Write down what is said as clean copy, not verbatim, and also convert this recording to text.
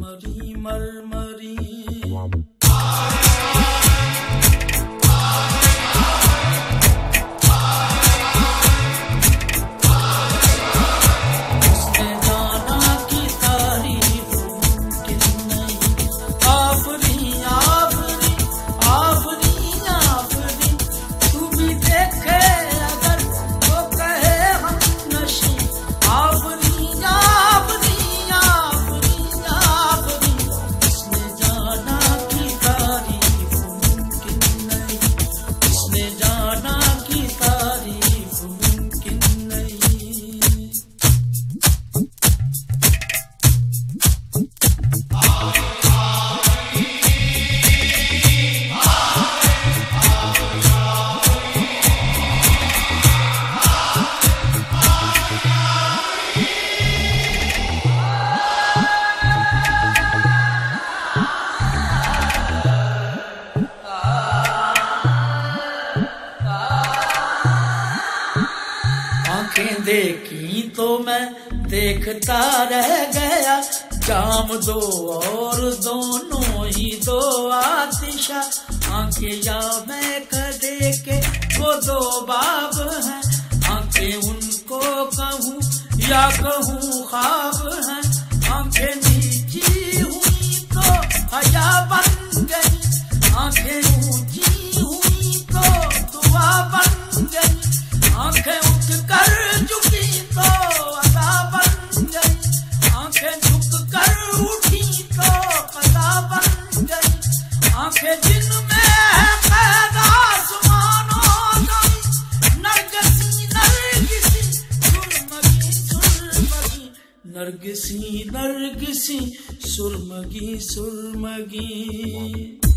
मरमरी मरमरी देखी तो मैं देखता रह गया, जाम दो और दोनों ही दो आतिशा, आंखें या मैं कदे के वो दो बाब हैं, आंखें उनको कहूँ या कहूँ ख्वाब हैं, आंखें नीची हुई तो हया बन गई, आंखें ऊंची हुई तो दुआ बन गई, आंखें उठ कर झुकी तो अदा बन गई, आंखें झुक कर उठी तो कदा बन गई, आंखें जिनमें है कैद आसमानों गई, नरगिसी नरगिसी सुरमगी सुरमगी, नरगिसी नरगिसी सुरमगी सुरमगी।